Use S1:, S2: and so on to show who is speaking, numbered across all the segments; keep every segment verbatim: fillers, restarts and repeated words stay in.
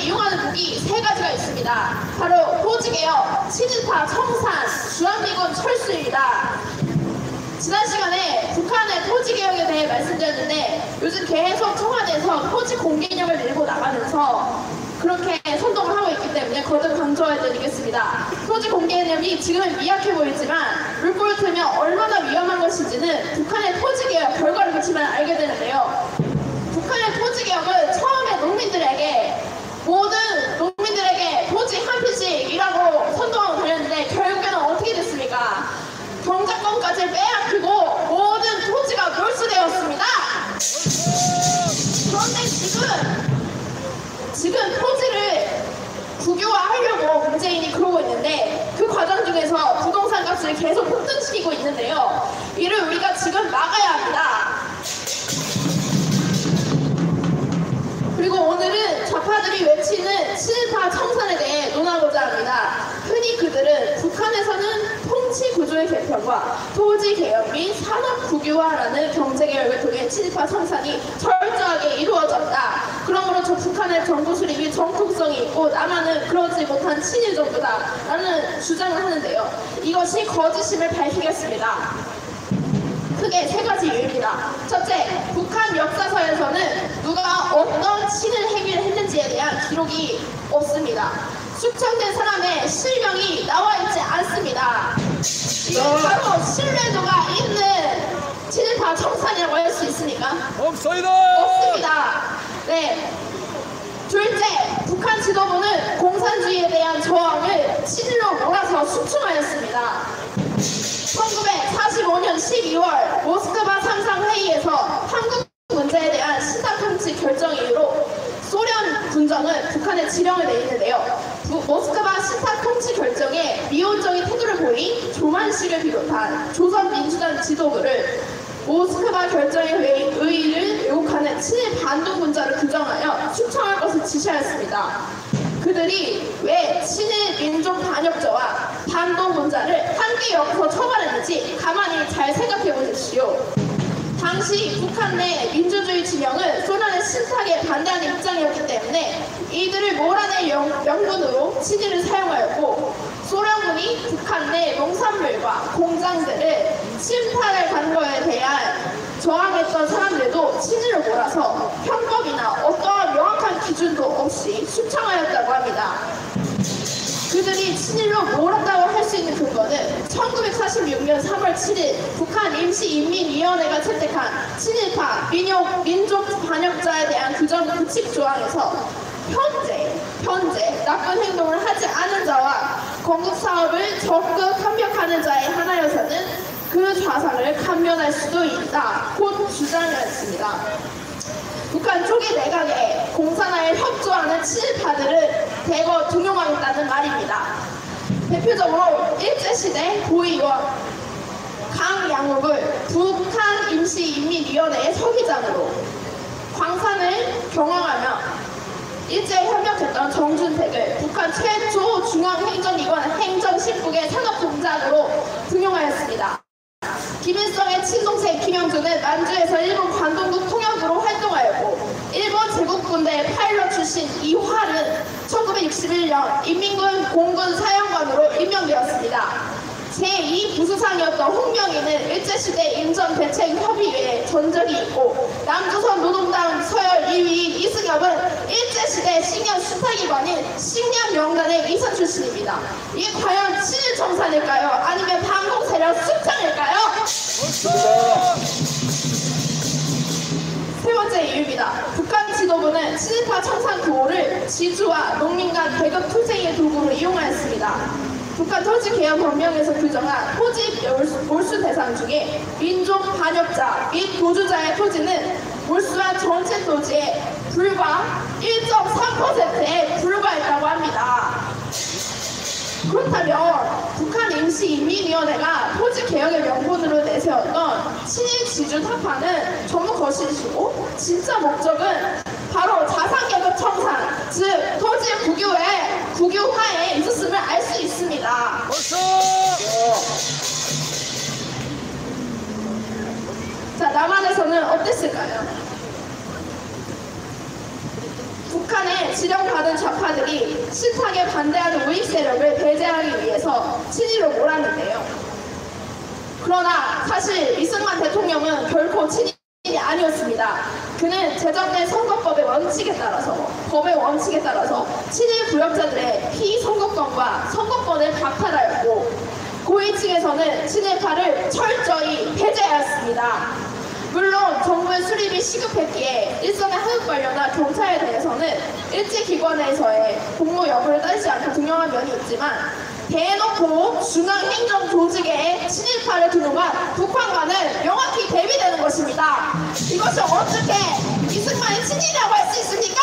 S1: 이용하는 무기 세 가지가 있습니다. 바로 토지개혁, 친일파, 청산, 주한미군 철수입니다. 지난 시간에 북한의 토지개혁에 대해 말씀드렸는데 요즘 계속 청와대에서 토지 공개념을 밀고 나가면서 그렇게 선동을 하고 있기 때문에 거듭 강조해드리겠습니다. 토지 공개념이 지금은 미약해 보이지만 물꼬를 틀면 얼마나 위험한 것인지는 북한의 토지개혁 결과를 보시면 알게 되는데요. 북한의 토지개혁은 처음에 농민들에게 모든 농민들에게 토지 한 피씩이라고 선동하고 다녔는데 결국에는 어떻게 됐습니까? 경작권까지 빼앗기고 모든 토지가 몰수되었습니다. 그런데 지금 지금 토지를 국유화하려고 문재인이 그러고 있는데 그 과정 중에서 부동산 값을 계속 폭등시키고 있는데요. 이를 우리가 지금 막아야 합니다. 그리고 오늘은 좌파들이 외치는 친일파 청산에 대해 논하고자 합니다. 흔히 그들은 북한에서는 통치 구조의 개편과 토지 개혁 및 산업 국유화라는 경제 개혁을 통해 친일파 청산이 철저하게 이루어졌다. 그러므로 저 북한의 정부 수립이 정통성이 있고 남한은 그러지 못한 친일 정부다라는 주장을 하는데요. 이것이 거짓임을 밝히겠습니다. 크게 세 가지 이유입니다. 첫째, 북한 역사서에서는 누가 어떤 친일 행위를 했는지에 대한 기록이 없습니다. 숙청된 사람의 실명이 나와 있지 않습니다. 이게 바로 신뢰도가 있는 친일파 청산이라고 할 수 있습니까?
S2: 없습니다.
S1: 없습니다. 네. 둘째, 북한 지도부는 공산주의에 대한 저항을 친일로 몰아서 숙청하였습니다. 천구백사십오 년 십이월 모스크바 삼상 회의에서 한국 문제에 대한 신사통치 결정 이후로 소련 군정은 북한에 지령을 내리는데요. 부, 모스크바 신사통치 결정에 미온적인 태도를 보인 조만식을 비롯한 조선민주당 지도부를 모스크바 결정의 의의를 왜곡하는 친일 반동군자를 규정하여 숙청할 것을 지시하였습니다. 그들이 왜 친일 민족 반역자와 반동군자를 한개 엮어서 처벌했는지 가만히 잘 생각해 보십시오. 당시 북한 내 민주주의 진영은 소련의 신탁에 반대하는 입장이었기 때문에 이들을 몰아낼 명분으로 친일을 사용하였고 소련군이 북한 내 농산물과 공장들을 침탈을 간 거에 대한 저항했던 사람들도 친일을 몰아서 형법이나 어떠한 명확한 기준도 없이 숙청하였다고 합니다. 그들이 친일로 몰았다고 할 수 있는 근거는 천구백사십육 년 삼월 칠일 북한 임시인민위원회가 채택한 친일파 민족, 민족 반역자에 대한 규정 규칙 조항에서 현재, 현재 나쁜 행동을 하지 않은 자와 건국 사업을 적극 협력하는 자의 하나여서는 그 좌상을 감면할 수도 있다. 곧 주장이었습니다. 북한 초기 내각에 공산화에 협조하는 친일파들을 대거 등용하겠다는 말입니다. 대표적으로 일제시대 고위원 강양욱을 북한 임시인민위원회의 서기장으로 광산을 경영하며 일제에 협력했던 정준택을 북한 최초 중앙행정기관 행정십국의 산업공장으로 등용하였습니다. 김일성의 친동생 김영준은 만주에서 일본 관동국 통역으로 활동하였고 일본 제국군대 파일럿 출신 이활은 천구백육십일 년 인민군 공군 사령관으로 임명되었습니다. 제이 부수상이었던 홍명희는 일제시대 인전대책협의회에 전적이 있고 남조선 노동당 서열 이 위인 이승엽은 일제시대 식량 수사기관인 식량명단의 이사 출신입니다. 이게 과연 친일청산일까요? 아니면 반공세력 숙청일까요? 세 번째 이유입니다. 북한 지도부는 친일파 청산 구호를 지주와 농민 간 계급 투쟁의 도구로 이용하였습니다. 북한 토지개혁 법령에서 규정한 토지 몰수 대상 중에 민족 반역자 및 도주자의 토지는 몰수한 전체 토지의 불과 일 점 삼 퍼센트에 불과했다고 합니다. 그렇다면 북한 임시인민위원회가 토지개혁의 명분으로 내세웠던 친일 지주 타파는 전부 거짓이고 진짜 목적은 바로 자산계급 청산, 즉 토지의 국유에 국유화에 있었음을 알 수 있습니다. 자, 남한에서는 어땠을까요? 북한의 지령받은 좌파들이 실타게 반대하는 우익 세력을 배제하기 위해서 친일로 몰았는데요. 그러나 사실 이승만 대통령은 결코 친일이 아니었습니다. 그는 제정된 선거법의 원칙에 따라서 법의 원칙에 따라서 친일 부역자들의 피선거권과 선거권을 박탈하였고 고위층에서는 친일파를 철저히 배제하였습니다. 물론 정부의 수립이 시급했기에 일선의 한국 관료나 경찰에 대해서는 일제기관에서의 복무 여부를 따지지 않고 등용한 면이 있지만 대놓고 중앙행정조직에 친일파를 등용한 북한과는 명확히 대비되는 것입니다. 이것을 어떻게 이승만이 친일이라고 할 수 있습니까?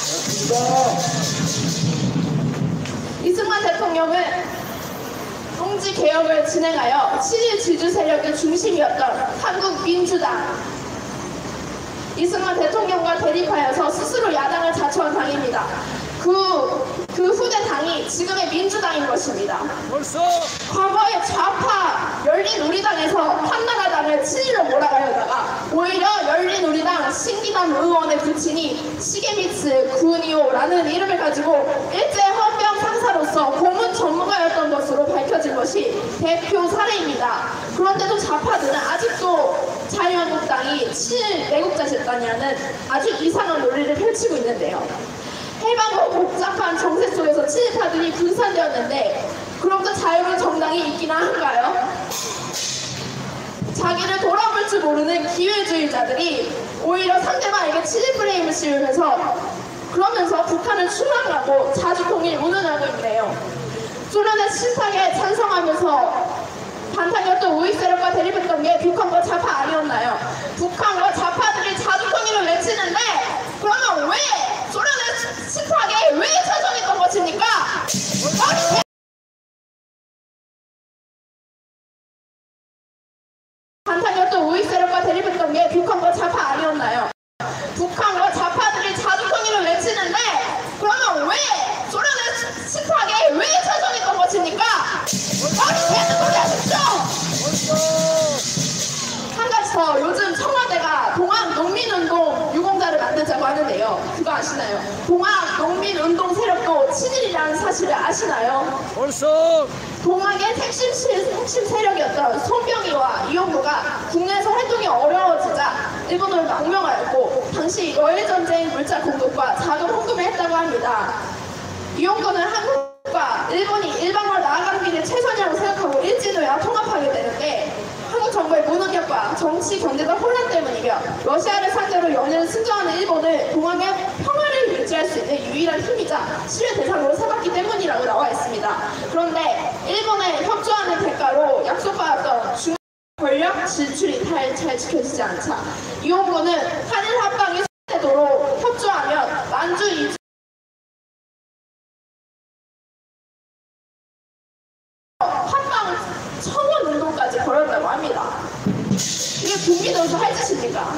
S1: 이승만 대통령은 통지 개혁을 진행하여 친일 지주 세력의 중심이었던 한국민주당, 이승만 대통령과 대립하여서 스스로 야당을 자처한 당입니다. 그, 그 후대 당이 지금의 민주당인 것입니다. 벌써 과거의 좌파 열린우리당에서 한나라당을 친일로 몰아가려다가 오히려 열린우리당 신기남 의원의 부친이 시게미츠 구니오라는 이름을 가지고 일제 헌병 상사로서 고문 전문가였던 것으로 밝혀진 것이 대표 사례입니다. 그런데도 좌파들은 아직도 자유한국당이 친일 매국자 집단이라는 아주 이상한 논리를 펼치고 있는데요. 해방 후 복잡한 정세 속에서 친일파들이 분산되었는데 그럼도 자유로운 정당이 있기나 한가요? 자기를 돌아볼 줄 모르는 기회주의자들이 오히려 상대방에게 친일 프레임을 씌우면서 그러면서 북한을 추방하고 자주통일 운운하고 있네요. 소련의 실상에 찬성하면서 반탄겼던 우익 세력과 대립했던 게 북한과 좌파 아니었나요? 북한과 좌파들이 자주통일을 외치는데 그러면 왜 소련의 실상에 왜 찬성했던 것입니까? 반탄겼던 우익 세력과 대립했던 게 북한과 좌파 아니었나요? 북한과 좌파들이 자주통일을 외치는데 그러면 왜 소련의 실상에 왜 찬성했던 것입니까? 머리 계속 소리하십시오! 한 가지 더, 요즘 청와대가 동학농민운동 유공자를 만들자고 하는데요. 그거 아시나요? 동학농민운동 세력도 친일이라는 사실을 아시나요? 벌써 동학의 핵심, 핵심 세력이었던 손병희와 이용구가 국내에서 활동이 어려워지자 일본으로 망명하였고 당시 러일전쟁 물자 공급과 자금 홍금을 했다고 합니다. 이용구는 한국과 일본이 일방으로 나아가는 길이 최선이라고 생각하고 일진후와 통합하게 되는데 한국 정부의 무능력과 정치, 경제적 혼란 때문이며 러시아를 상대로 연일을 승전하는 일본을 동학의 평화를 유지할 수 있는 유일한 힘이자 실효 대상으로 삼았기 때문이라고 나와 있습니다. 그런데 일본에 협조하는 대가로 약속받았던 중앙 권력 진출이 잘, 잘 지켜지지 않자 이용구는 한일 합방이 되도록 협조하면 만주 이주 한방 청원 운동까지 벌였다고 합니다. 이게 국민으로서 할 짓입니까?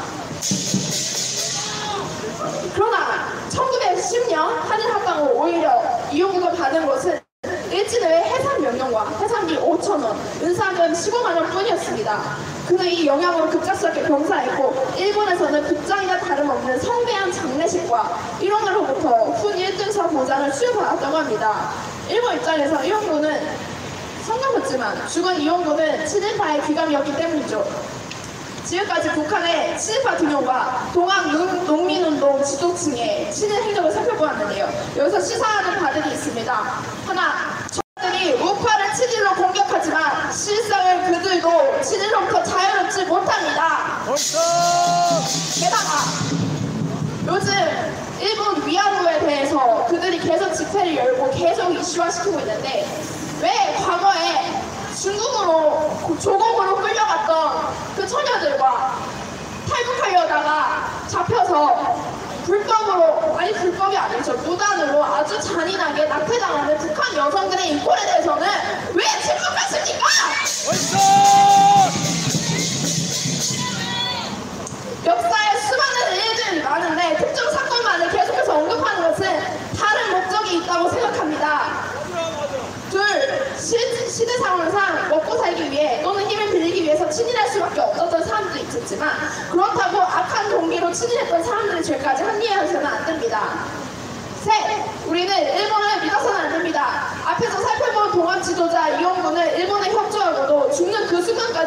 S1: 그러나 천구백십 년 한일 합방 후 오히려 이용구가 받은 것은 일진의 해산 명령과 해산비 오천 원, 은사금 십오만 원 뿐이었습니다. 그는 이 영향으로 급작스럽게 병사했고 일본에서는 극장이나 다름없는 성대한 장례식과 일원으로부터 훈 일 등사 보장을 수여받았다고 합니다. 일본 입장에서 이용구는 성감했지만 죽은 이용구는 친일파의 귀감이었기 때문이죠. 지금까지 북한의 친일파 등용과 동학농민운동 지도층의 친일 행적을 살펴보았는데요. 여기서 시사하는 바들이 있습니다. 하나, 저들이 우파를 친일로 공격하지만 실상은 그들도 친일로부터 자유롭지 못합니다. 게다가 요즘 일본 위안부에 대해서 그들이 계속 집회를 열고 계속 이슈화시키고 있는데 왜 과거에 중국으로 조공으로 끌려갔던 그 처녀들과 탈북하려다가 잡혀서 불법으로, 아니 불법이 아니죠, 무단으로 아주 잔인하게 낙태당하는 북한 여성들의 인권에 대해서는 왜 침묵하십니까? 역사에 수많은 일들이 많은데 특정 사건만을 계속해서 언급하는 것은 다른 목적이 있다고 생각합니다. 둘, 시, 시대 상황상 먹고 살기 위해 또는 힘을 빌리기 위해서 친일할 수밖에 없었던 사람도 있었지만 그렇다고 악한 동기로 친일했던 사람들의 죄까지 합리화해서는 안 됩니다. 셋,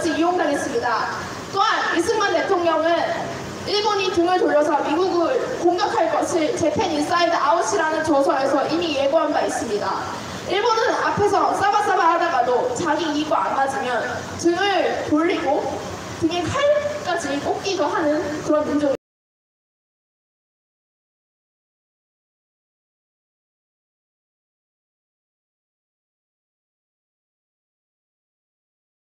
S1: 것까지 이용당했습니다. 또한 이승만 대통령은 일본이 등을 돌려서 미국을 공격할 것을 재팬 인사이드 아웃이라는 저서에서 이미 예고한 바 있습니다. 일본은 앞에서 싸바싸바 하다가도 자기 이익과 안 맞으면 등을 돌리고 등에 칼까지 꽂기도 하는 그런 민족입니다.